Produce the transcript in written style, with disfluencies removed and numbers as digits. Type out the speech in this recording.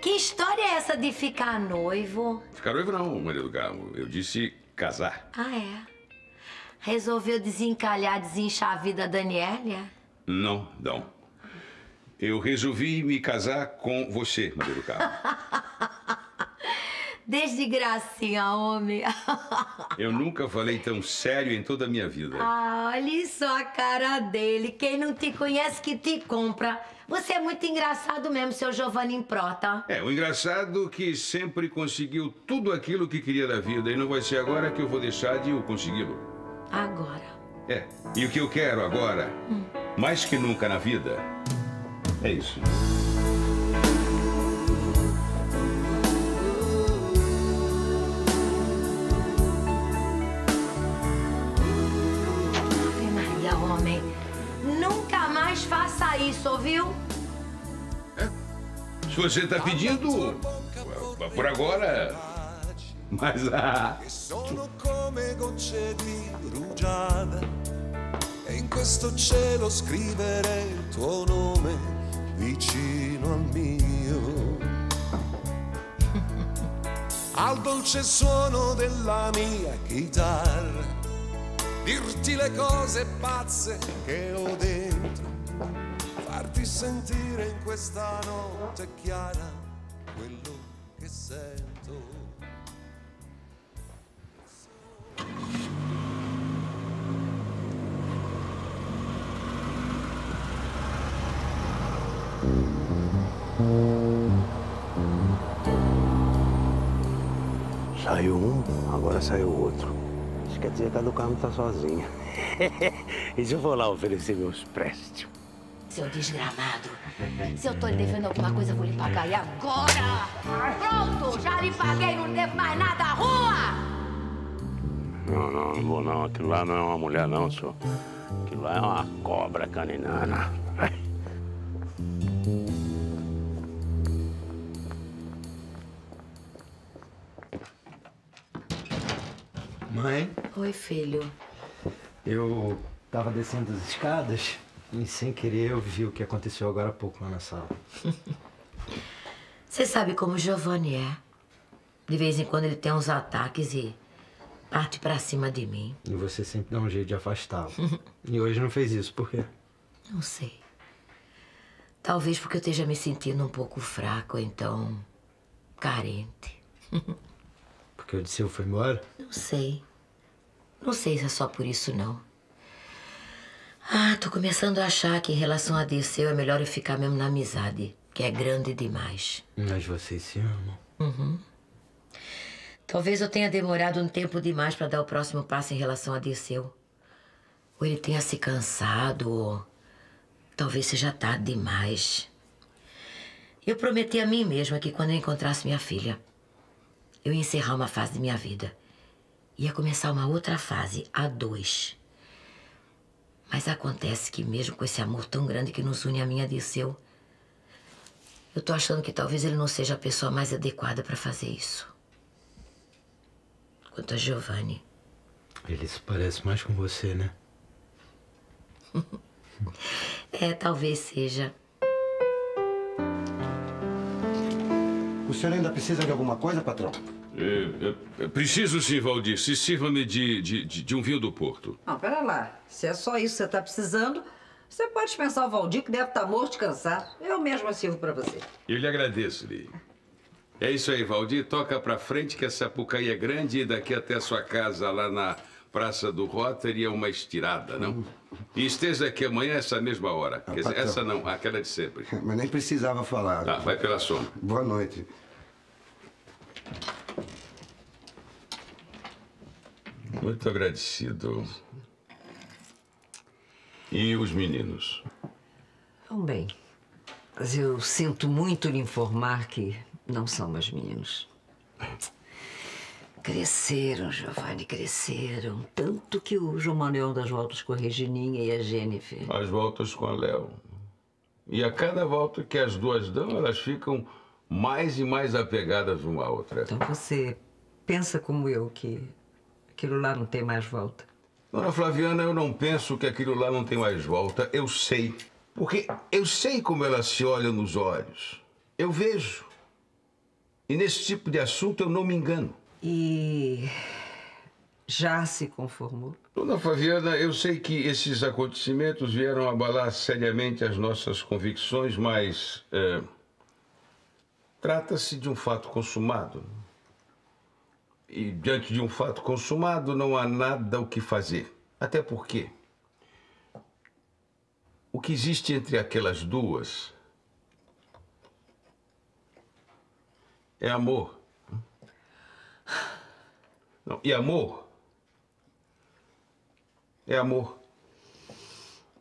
Que história é essa de ficar noivo? Ficar noivo não, Maria do Carmo. Eu disse casar. Ah, é? Resolveu desencalhar, desinchar a vida da Daniélia? Não. Eu resolvi me casar com você, Maria do Carmo. Desde gracinha, homem. Eu nunca falei tão sério em toda a minha vida. Ah, olha só a cara dele. Quem não te conhece que te compra. Você é muito engraçado mesmo, seu Giovanni Improta. É, o engraçado que sempre conseguiu tudo aquilo que queria da vida. E não vai ser agora que eu vou deixar de o consegui-lo. Agora? É. E o que eu quero agora, mais que nunca na vida, é isso. Ave Maria, homem. Nunca mais faça isso, ouviu? Se você tá pedindo, por agora. Mas Sono come gocce di rugiada e in questo cielo scrivere il tuo nome vicino al mio. Al dolce suono della mia chitarra dirti le cose pazze che ho dentro, farti sentire in questa notte chiara quello che sento. Saiu um, agora saiu outro. Isso quer dizer que a do Carmo tá sozinha. E se eu for lá oferecer meus préstimos? Seu desgramado. Se eu tô lhe devendo alguma coisa, eu vou lhe pagar. E agora? Pronto, já lhe paguei, não devo mais nada. Rua! Não vou não. Aquilo lá não é uma mulher não, senhor. Aquilo lá é uma cobra caninana. Vai. Mãe? Oi, filho. Eu tava descendo as escadas e, sem querer, eu vi o que aconteceu agora há pouco lá na sala. Você sabe como o Giovanni é. De vez em quando ele tem uns ataques e parte pra cima de mim. E você sempre dá um jeito de afastá-lo. E hoje não fez isso, por quê? Não sei. Talvez porque eu esteja me sentindo um pouco fraco, ou então carente. Porque o Disseu foi embora? Não sei. Não sei se é só por isso, não. Tô começando a achar que em relação a Dirceu é melhor eu ficar mesmo na amizade, que é grande demais. Mas vocês se amam. Uhum. Talvez eu tenha demorado um tempo demais para dar o próximo passo em relação a Dirceu. Ou ele tenha se cansado, ou talvez seja tarde demais. Eu prometi a mim mesma que quando eu encontrasse minha filha, eu ia encerrar uma fase de minha vida. Ia começar uma outra fase, a 2. Mas acontece que mesmo com esse amor tão grande que nos une a mim e a Dirceu, eu tô achando que talvez ele não seja a pessoa mais adequada para fazer isso. Quanto a Giovanni. Ele se parece mais com você, né? Talvez seja. O senhor ainda precisa de alguma coisa, patrão? Preciso sim, Valdir. Se sirva-me de um vinho do Porto. Não, pera lá. Se é só isso que você tá precisando, você pode dispensar o Valdir, que deve estar morto de cansado. Eu mesma sirvo pra você. Eu lhe agradeço, Li. É isso aí, Valdir. Toca pra frente que essa Sapucaí é grande e daqui até a sua casa lá na Praça do Rotary é uma estirada, não? E esteja aqui amanhã essa mesma hora. Quer dizer, essa não, aquela de sempre. Mas nem precisava falar. Tá, vai pela sombra. Boa noite. Muito agradecido. E os meninos? Vão bem. Mas eu sinto muito lhe informar que não são meus meninos. Cresceram, Giovanni, cresceram. Tanto que o João Manuel das voltas com a Regininha e a Jennifer. As voltas com a Léo. E a cada volta que as duas dão, elas ficam mais e mais apegadas uma à outra. Então você pensa como eu, que aquilo lá não tem mais volta? Dona Flaviana, eu não penso que aquilo lá não tem mais volta. Eu sei. Porque eu sei como elas se olham nos olhos. Eu vejo. E nesse tipo de assunto eu não me engano. E já se conformou? Dona Flaviana, eu sei que esses acontecimentos vieram abalar seriamente as nossas convicções, mas trata-se de um fato consumado. E diante de um fato consumado não há nada o que fazer. Até porque o que existe entre aquelas duas é amor. Não, e amor é amor.